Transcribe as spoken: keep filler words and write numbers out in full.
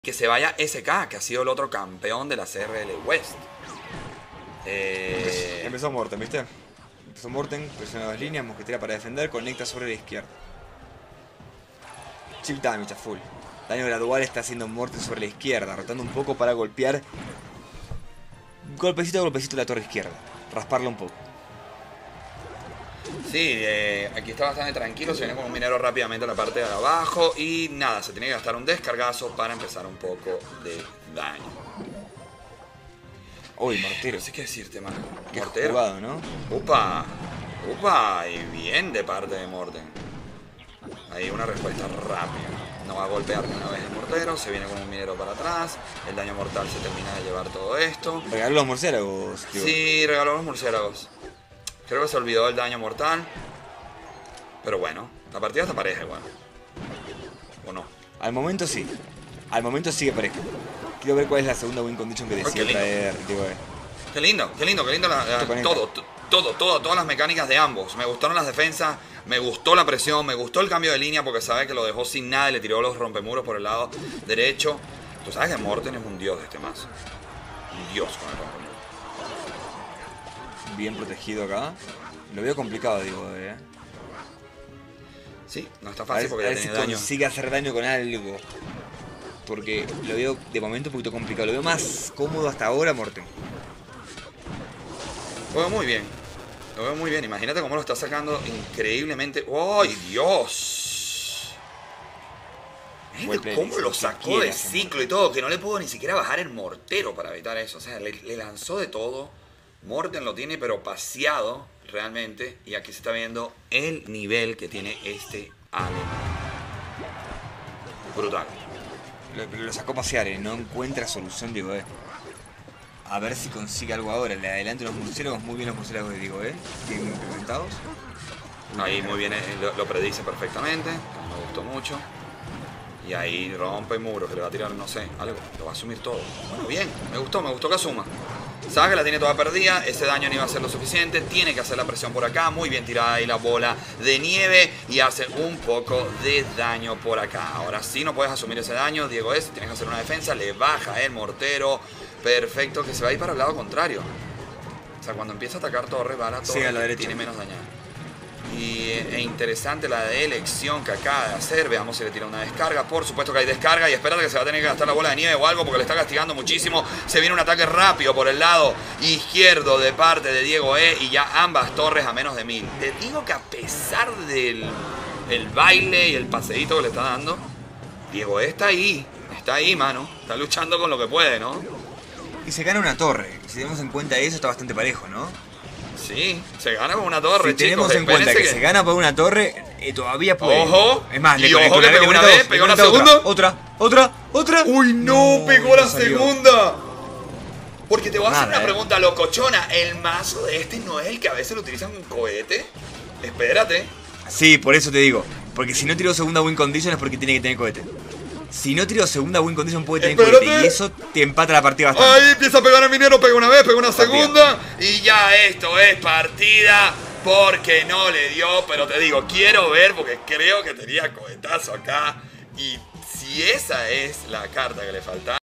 Que se vaya S K, que ha sido el otro campeón de la C R L West. Eh... Empezó Morten, ¿viste? Empezó Morten, presiona las líneas, mosquetera para defender, conecta sobre la izquierda. Chip damage a full. Daño gradual está haciendo Morten sobre la izquierda, rotando un poco para golpear. Golpecito a golpecito la torre izquierda. Rasparla un poco. Sí, eh, aquí está bastante tranquilo, se viene con un minero rápidamente a la parte de abajo y nada, se tiene que gastar un descargazo para empezar un poco de daño. Uy, mortero. No sé qué decirte, mano. Qué Mortero. jugado, ¿no? Upa, upa, y bien de parte de Morten. Ahí una respuesta rápida. No va a golpear ni una vez el mortero, se viene con un minero para atrás, el daño mortal se termina de llevar todo esto. Regaló los murciélagos, tío. Sí, regaló los murciélagos. Creo que se olvidó del daño mortal. Pero bueno, la partida está pareja igual. ¿O no? Al momento sí. Al momento sigue pareja. Quiero ver cuál es la segunda win condition que decide traer, digo, eh. Qué lindo, qué lindo, qué lindo la, la, todo, todo, todo, todas las mecánicas de ambos. Me gustaron las defensas, me gustó la presión, me gustó el cambio de línea porque sabe que lo dejó sin nada y le tiró los rompemuros por el lado derecho. Tú sabes que Morten es un dios de este mazo. Un dios con el rompemuro. Bien protegido acá. Lo veo complicado, digo, eh. Sí, no está fácil porque a ya ver tiene si daño. consigue hacer daño con algo. Porque lo veo de momento un poquito complicado. Lo veo más cómodo hasta ahora, Morten. Lo veo muy bien. Lo veo muy bien. Imagínate cómo lo está sacando increíblemente. ¡Ay, Dios! Imagínate cómo lo sacó del ciclo y todo. Que no le puedo ni siquiera bajar el mortero para evitar eso. O sea, le, le lanzó de todo. Morten lo tiene pero paseado realmente. Y aquí se está viendo el nivel que tiene este alemán. Brutal. Lo, lo sacó a pasear, eh. No encuentra solución, digo, eh. A ver si consigue algo ahora. Le adelanto los murciélagos. Muy bien los murciélagos, digo, eh. Bien implementados. Ahí muy bien, eh, lo, lo predice perfectamente. Me gustó mucho. Y ahí rompe muros, que le va a tirar, no sé, algo. Lo va a asumir todo. Bueno, bien. Me gustó, me gustó que asuma. Sabe que la tiene toda perdida, ese daño no iba a ser lo suficiente, tiene que hacer la presión por acá, muy bien tirada ahí la bola de nieve y hace un poco de daño por acá. Ahora sí no puedes asumir ese daño, Diego S, tienes que hacer una defensa, le baja el mortero, perfecto, que se va a ir para el lado contrario. O sea, cuando empieza a atacar torre, va a la torre, sí, a la derecha, tiene menos daño. Y e interesante la de elección que acaba de hacer. Veamos si le tira una descarga. Por supuesto que hay descarga. Y espérate que se va a tener que gastar la bola de nieve o algo porque le está castigando muchísimo. Se viene un ataque rápido por el lado izquierdo de parte de Diego E. Y ya ambas torres a menos de mil. Te digo que a pesar del el baile y el paseíto que le está dando, Diego E está ahí. Está ahí, mano. Está luchando con lo que puede, ¿no? Y se gana una torre. Si tenemos en cuenta eso, está bastante parejo, ¿no? Sí, se gana con una torre, si tenemos chicos, en cuenta que, que se gana por una torre, eh, todavía puede. Ojo. Es más, y le ojo que pegó una vez, pegó la segunda. Otra, otra, otra. Uy, no, no pegó la salió. segunda. Porque te voy a Nada, hacer una eh. pregunta locochona. ¿El mazo de este no es el que a veces lo utilizan con cohete? Espérate. Sí, por eso te digo. Porque si no tiró segunda win condition es porque tiene que tener cohete. Si no tiró segunda win condition puede tener Espérate. cohete. Y eso te empata la partida bastante. Ahí empieza a pegar el minero, pega una vez, pega una segunda. Y ya esto es partida. Porque no le dio, pero te digo, quiero ver porque creo que tenía cohetazo acá. Y si esa es la carta que le faltaba.